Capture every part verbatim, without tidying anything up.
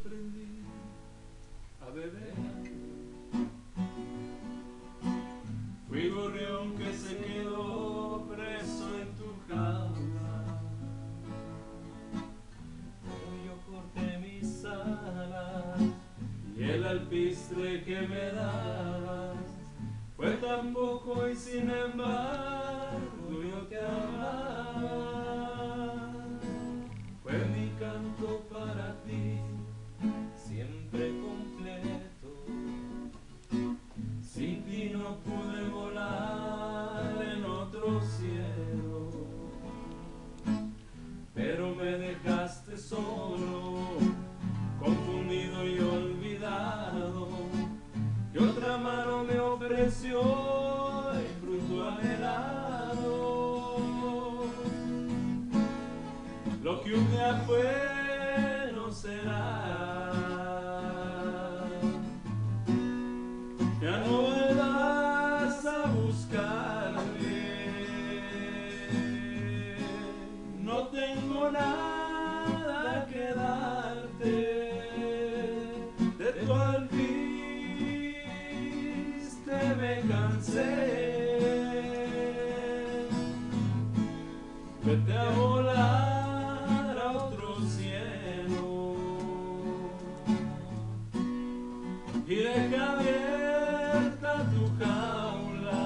aprendí a beber. Fui gorrión que se quedó preso en tu jaula, pero yo corté mis alas y el alpistre que me dabas fue tan poco y sin embargo yo te amaba. Fue mi canto para ti, siempre completo. sin ti no pude volar en otro cielo, pero me dejaste solo, confundido y olvidado, que otra mano me ofreció el fruto anhelado. Lo que un día fue no será. Ya no vuelvas a buscarme, no tengo nada que darte. De tu alpiste me cansé. Vete a volar a otro cielo y deja abierta tu jaula.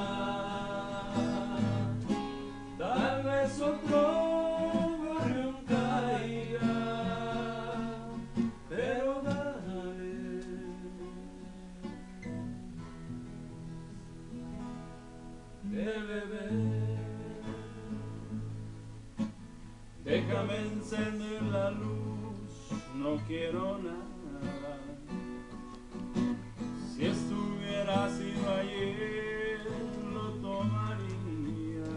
Tal vez otro gorrión caiga, pero dale. De beber. Déjame encender la luz, no quiero nada. Si estuviera sido ayer, lo tomaría.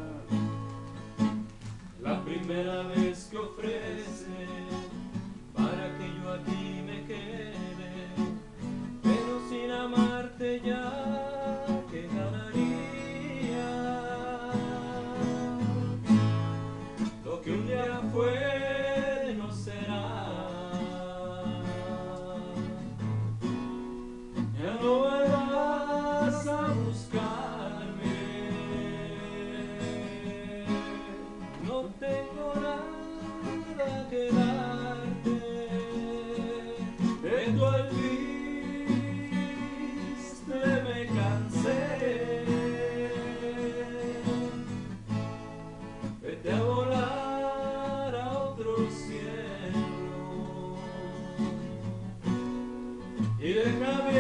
La primera vez que ofrece Para que yo a ti me quede, pero sin amarte ya, ¿qué ganaría? lo que un día fue no será. Ya no vuelvas a buscarme, No tengo nada que darte. de tu alpiste me cansé. Vete a volar a otro cielo y déjame